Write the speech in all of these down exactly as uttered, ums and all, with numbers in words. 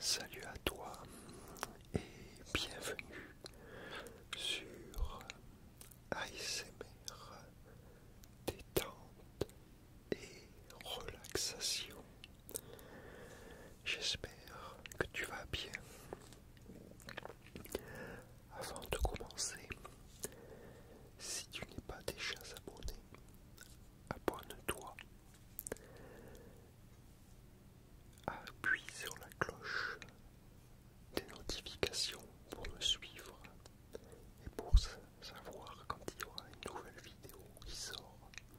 Salut à toi et bienvenue sur A S M R, détente et relaxation. J'espère que tu vas bien. Avant de commencer, si tu n'es pas déjà abonné, abonne-toi. Appuie sur la cloche des notifications pour me suivre et pour savoir quand il y aura une nouvelle vidéo qui sort.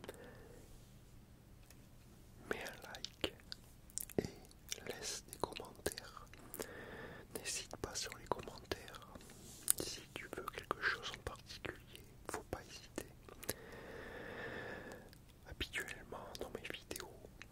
Mets un like et laisse des commentaires. N'hésite pas sur les commentaires. Si tu veux quelque chose en particulier, faut pas hésiter. Habituellement dans mes vidéos,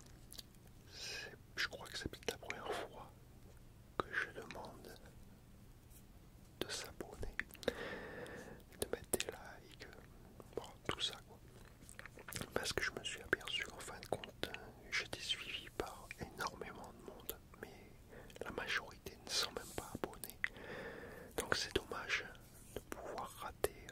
je crois que c'est peut-être la première fois que je demande de s'abonner, de mettre des likes, bon, tout ça quoi. Parce que je me suis aperçu qu'en fin de compte, j'étais suivi par énormément de monde, mais la majorité ne sont même pas abonnés. Donc c'est dommage de pouvoir rater.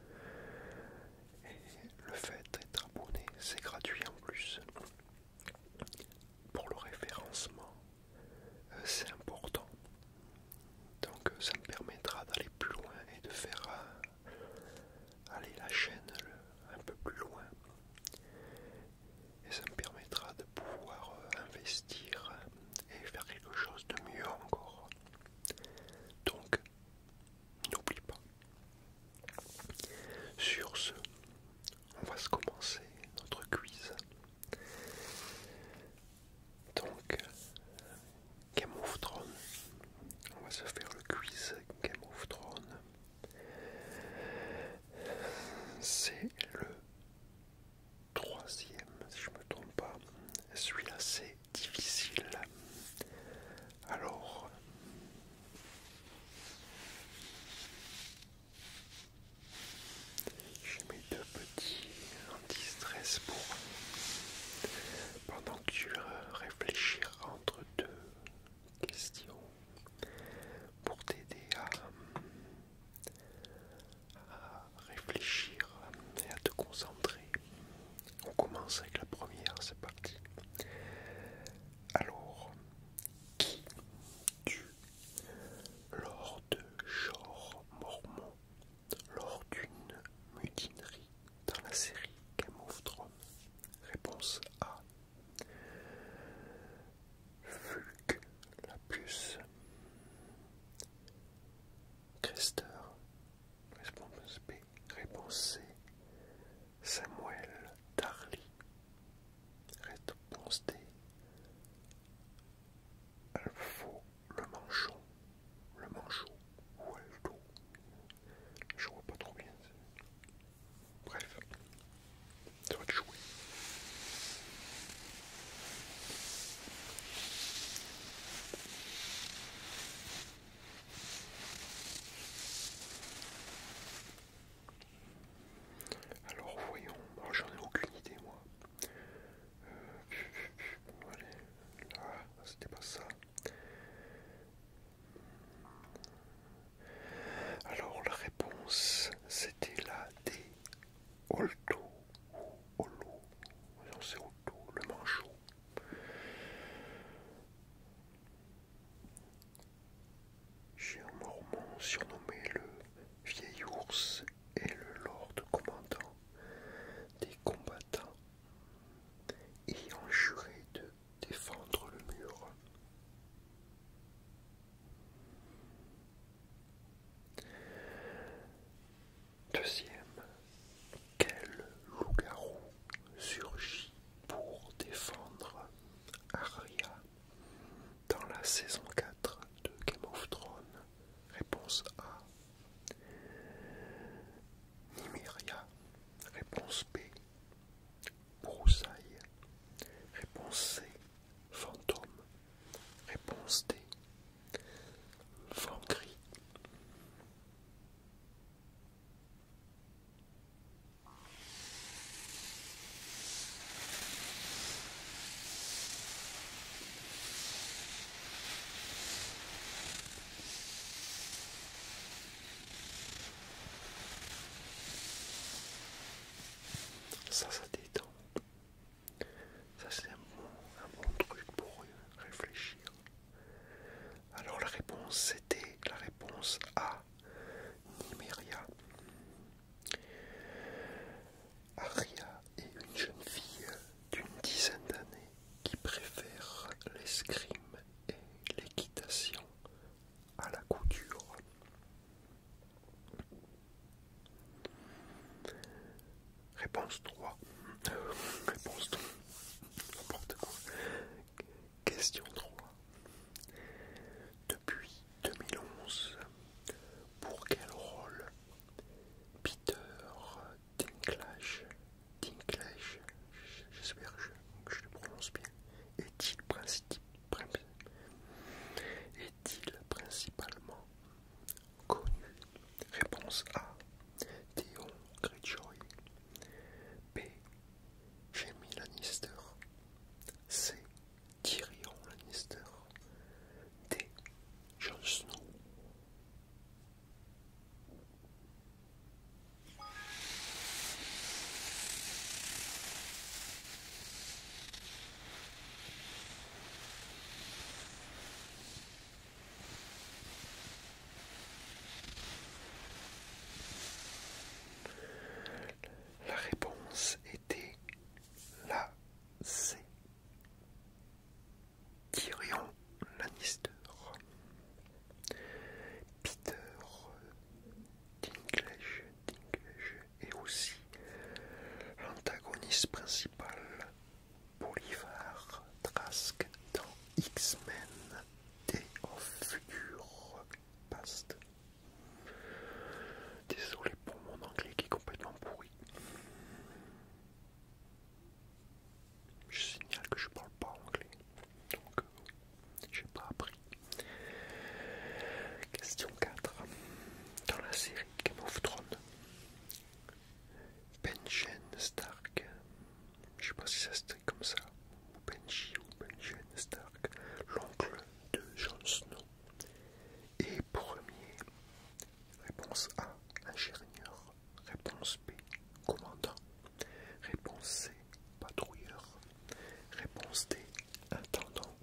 Et le fait d'être abonné, c'est gratuit en plus. Pour le référencement, c'est important. Donc ça me permettra d'aller plus loin et de faire euh, aller la chaîne un peu plus loin. Et ça me permettra de pouvoir euh, investir et faire quelque chose de mieux encore. Donc, n'oublie pas. Sur ce, on va se commencer notre quiz. Donc, Game of Thrones. On va se faire le quiz Game of Thrones. C'est le troisième, si je me trompe pas. Celui-là, c'est difficile. Alors, j'ai mes deux petits anti-stress pour pendant que tu réfléchiras entre deux questions pour t'aider à, à réfléchir et à te concentrer. On commence avec la première, c'est parti. Alors, qui tue Lord Jorah Mormont lors d'une mutinerie dans la série Game of Thrones? Réponse A. Fulk la puce. Crester. Réponse B. Réponse C. Samuel Tarly. Réponse D. Alpho le manchon. Le manchot ou Alto. Je vois pas trop bien. Bref. Ça va te jouer. Alors voyons, alors, j'en ai aucune idée moi. Euh, allez, là, c'était pas ça. Alors la réponse c'était la D. Olto ou Olo. Non, c'est Olto, le manchot. J'ai un mormon surnommé le vieil ours et le lord commandant des combattants ayant juré de défendre le mur. Deuxième, quel loup-garou surgit pour défendre Arya dans la saison quatre de Game of Thrones? Réponse A. Nymeria. Réponse B. Broussaille. Réponse C. Fantôme. Réponse D. Vent gris. l'escrime et l'équitation à la couture. Réponse trois. Euh, réponse trois. N'importe quoi. Question trois. Depuis deux mille onze, pour quel rôle Peter Dinklage, Dinklage, j'espère que je le prononce bien, est-il princi- est-il principalement connu? Réponse A. Theon Greyjoy. B. Jaime Lannister. C. Tyrion Lannister. D. Jon Snow. La réponse était la C. Tyrion Lannister. Peter Dinklage, Dinklage est aussi l'antagoniste principal, Bolivar Trask, dans X-Men Day of Future Past. Désolé pour mon anglais qui est complètement pourri. Je signale que je parle pas anglais, donc euh, j'ai pas appris. Question quatre. Dans la série Game of Thrones, Benjen Stark, je sais pas si ça se dit comme ça, ou Benji ou Benjen Stark, l'oncle de Jon Snow, est premier. Réponse A, ingénieur. Réponse B, commandant. Réponse C, patrouilleur. Réponse D, intendant.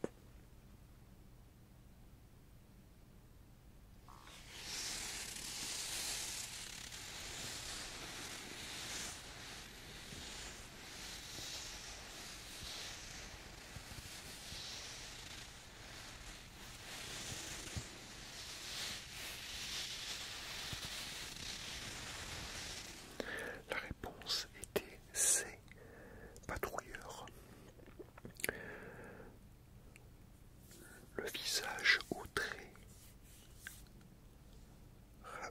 La réponse était C, patrouilleur. Le visage au trait ra-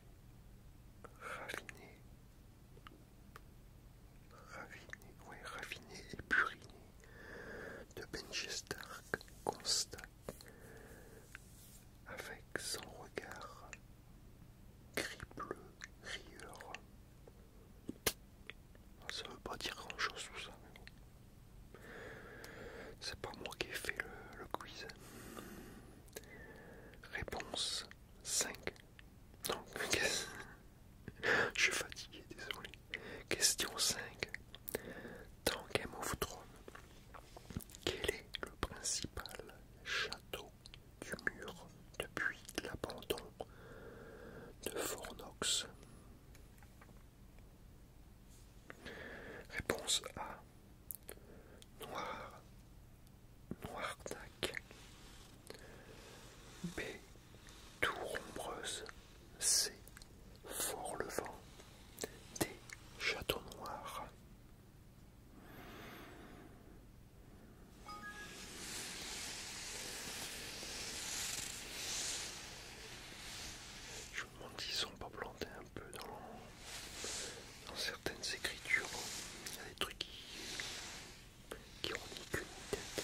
raffiné, raffiné, ouais, raffiné et puriné de Benji Stark constate avec son regard gris-bleu rieur. Ça veut pas dire grand chose tout ça, mais bon. C'est pas moi qui ai fait le, le quiz. Réponse cinq. Non, qu'est-ce- je suis fatigué, désolé. Question cinq. Dans Game of Thrones, quel est le principal château du mur depuis l'abandon de Fornox? Réponse A. Noir, Noirtac. B. Tour ombreuse. C. Fort-le-Vent. D. Château Noir. Je me demande s'ils sont pas plantés un peu dans, dans certaines écritures. Il y a des trucs qui, qui ont ni queue ni tête.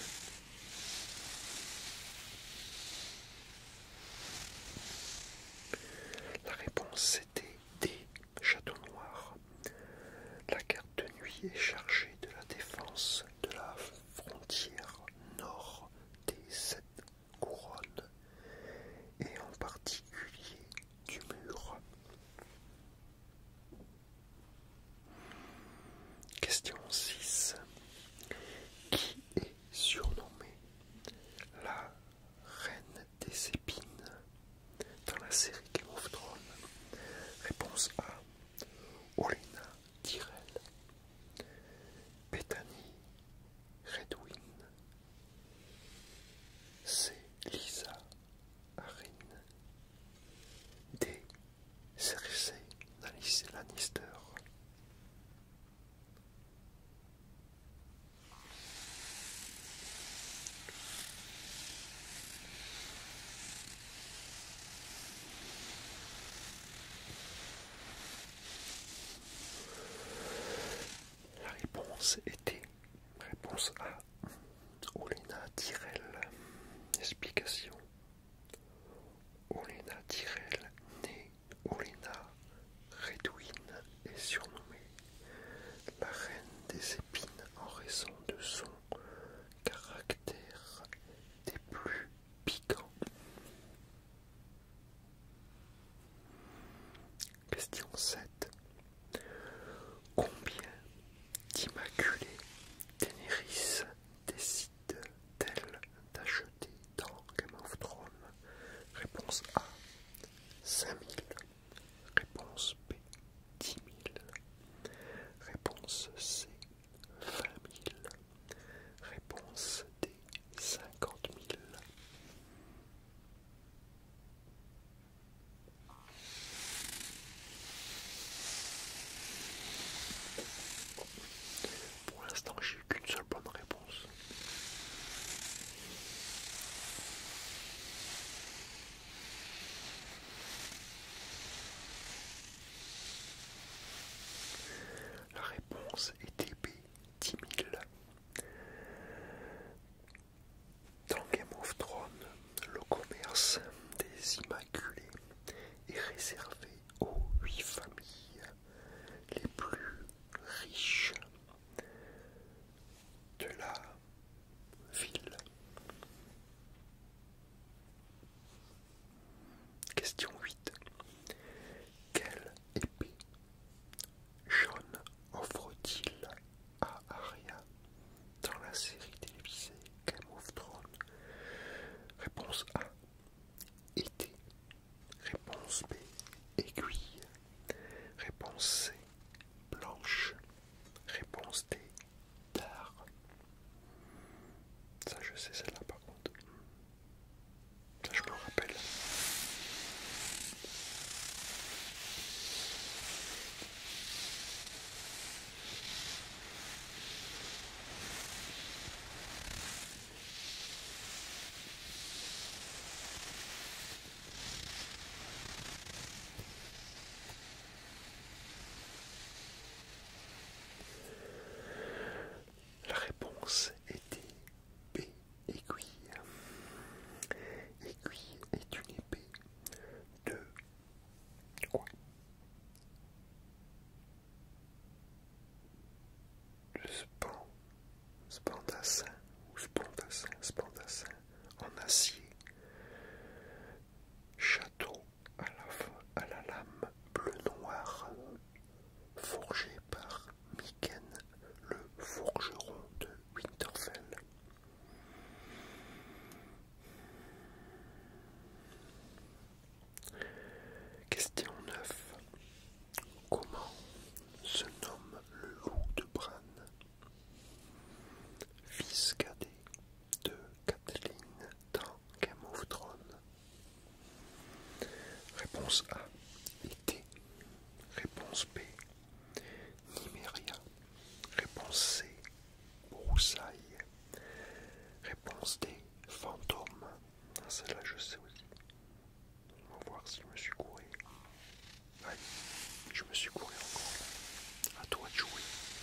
La réponse c'était D. Château Noir. La garde de nuit est chargée de la défense de la frontière nord des sept couronnes et en particulier du mur. Question six. Qui est surnommée la reine des épines dans la série Game of Thrones? réponse était réponse A. Oléna Tyrell. Explication. Oléna Tyrell, née Oléna Redwin, est surnommée la reine des épines en raison de son caractère des plus piquants. Question sept. Combien d'immaculés Daenerys décide-t-elle d'acheter dans Game of Thrones? Réponse A, cinq mille. Réponse B, dix mille. Réponse C, vingt mille. Réponse D, cinquante mille. Pour l'instant, j'ai eu qu'une seule bonne réponse. La réponse était B, dix mille. Dans Game of Thrones, le commerce des Immaculés est réservé aux huit familles les plus riches de la ville. Question huit. Quelle épée Jon offre-t-il à Arya dans la série télévisée Game of Thrones? Réponse A, été. Réponse B, aiguille. Réponse C, blanche. Réponse D, dard. Ça, je sais celle-là par contre. Ça, je me rappelle. La réponse était B, aiguille. Aiguille est une épée de quoi? De span, spandassin ou spondassin, spandassin en acier. Château à la, à la lame bleu-noir, forgé par Miken, le forgeron de Winterfell. Question neuf. Comment se nomme le loup de Bran, fils cadet de Catelyn dans Game of Thrones? Réponse A, été. Réponse B, Nymeria. Réponse C, broussailles. Réponse D, fantôme. Ah, celle-là, je sais aussi. On va voir si je me suis couré. Allez, je me suis couré encore. À toi de jouer.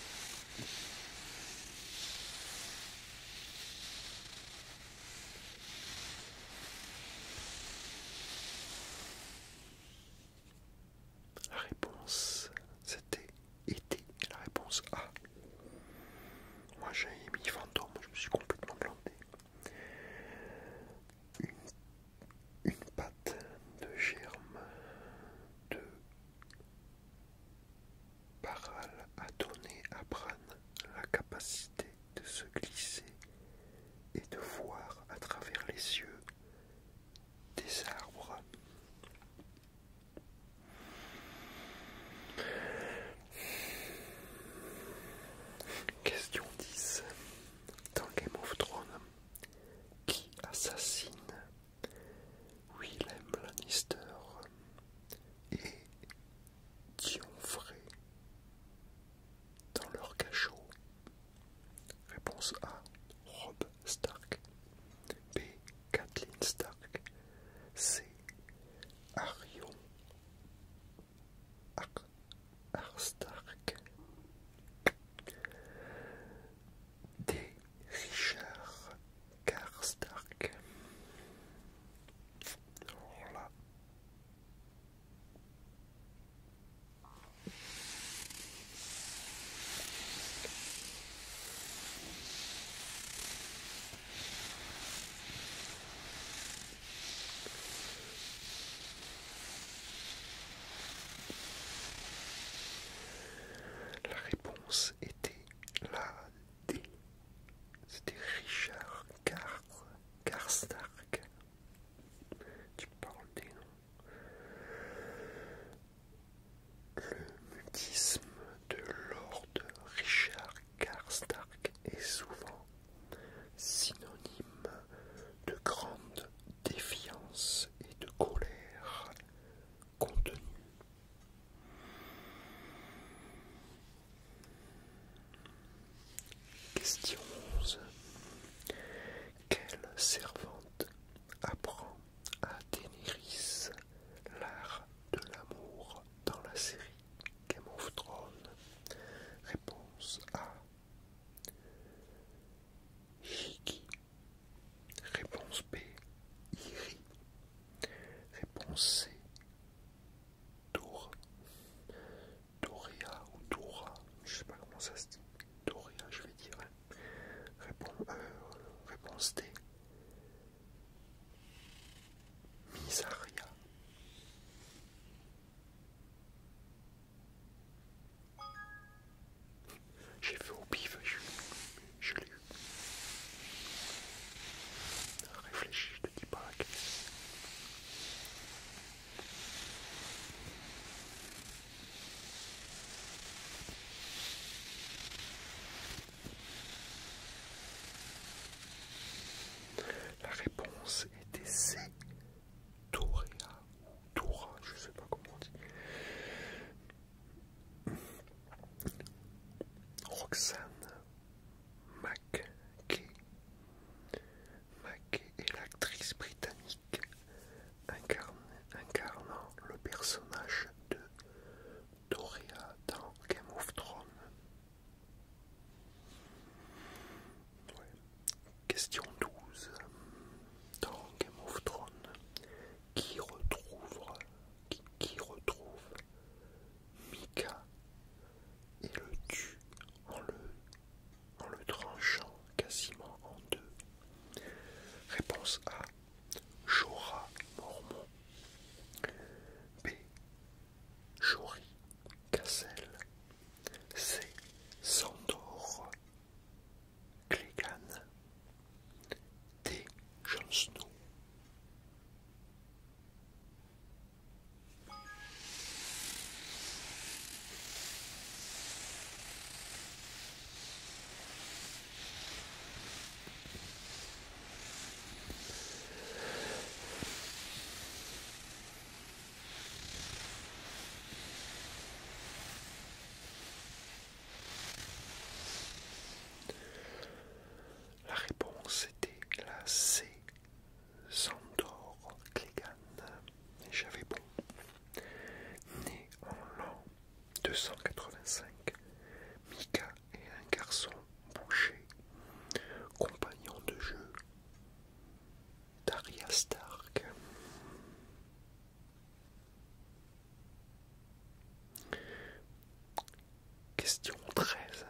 La réponse, c'était été. La réponse A. Moi, j'ai mis fantôme. Je me suis complètement planté. Une réponse C, Tour, Doria ou Toura, je sais pas comment ça se dit. Doria, je vais dire. Répon- euh, réponse D, Misaria. J'ai fait au pif, je, je l'ai eu. Réfléchis, je te dis pas laquelle. La réponse était C, Doria ou Toura, je sais pas comment on dit. Roxane McKay. McKay est l'actrice britannique incarne, incarnant le personnage de Doria dans Game of Thrones. Ouais. Question douze. Dans Game of Thrones, qui retrouve, qui, qui retrouve Mika et le tue en le, en le tranchant quasiment en deux? Réponse A, Jorah Mormont. B, Jory Cassel. C, Sandor Clegane. D, Jon Snow. La réponse était la C, Sandor Clegane. Et j'avais bon. Né en l'an deux cent quatre-vingt-cinq, Mika est un garçon boucher, compagnon de jeu d'Arya Stark. Question treize.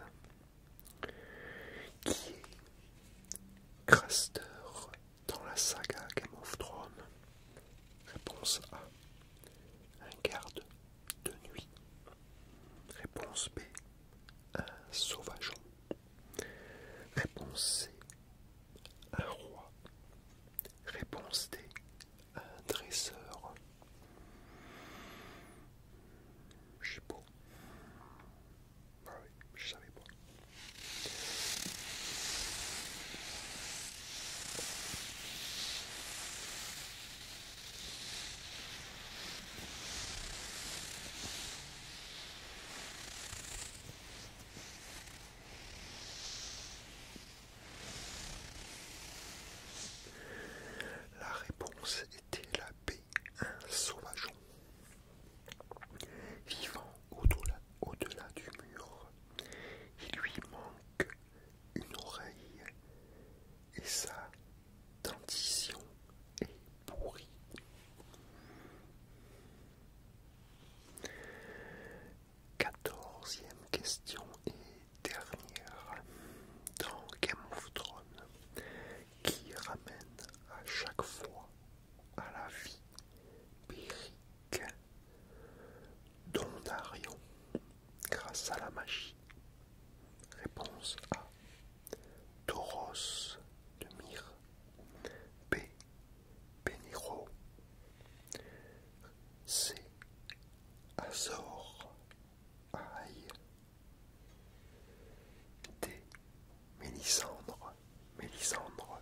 Qui est Craster dans la saga Game of Thrones? Réponse A, un garde de nuit. Réponse B, un sauvageon. Réponse C, un roi. Réponse D, un dresseur. Je sais pas. Bah oui, je savais pas. La réponse était la B, un sauvageon. Vivant au-delà, au-delà du mur, il lui manque une oreille et sa dentition est pourrie. Quatorzième question et dernière. Dans Game of Thrones, qui ramène à chaque fois à la vie Beric Dondarrion grâce à la magie? Réponse A, Toros de Myre. B, Beniro. C, Azor Ahai. D, Mélisandre. Mélisandre.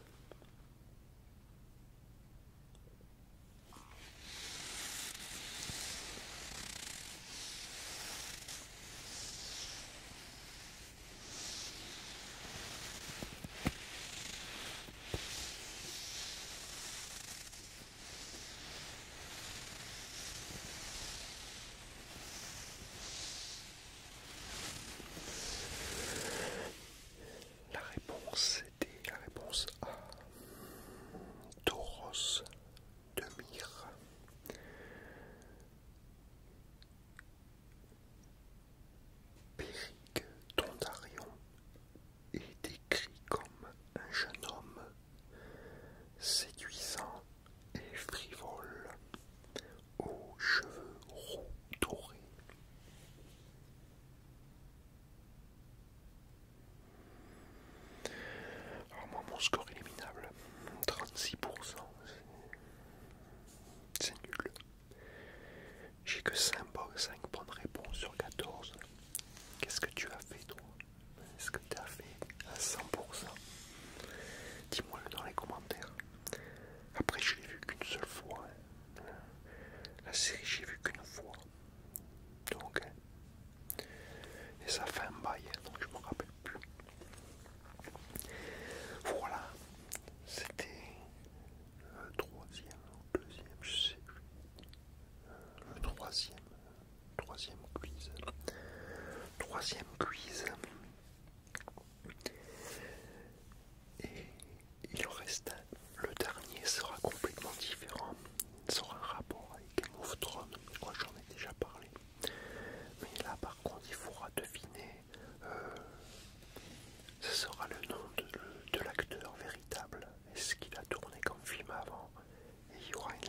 La réponse était la réponse A, Toros de Myre.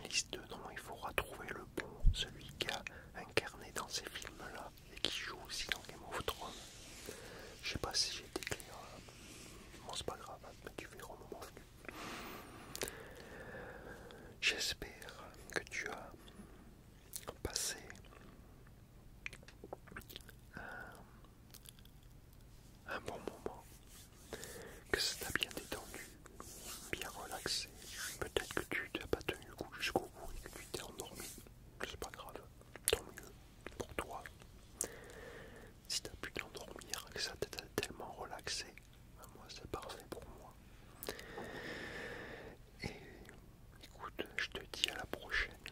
Smith deux, non, il faudra trouver le bon, celui qui a incarné dans ces films-là et qui joue aussi dans Game of Thrones. Je sais pas si j'ai été clair. Bon, c'est pas grave, mais tu verras au moment venu. J'espère que tu as passé un, un bon moment, que ça t'a bien détendu, bien relaxé. Peut-être que tu n'as pas tenu le coup jusqu'au bout et que tu t'es endormi. C'est pas grave, tant mieux pour toi. Si t'as pu t'endormir, que ça t'a tellement relaxé, ben moi c'est parfait pour moi. Et écoute, je te dis à la prochaine.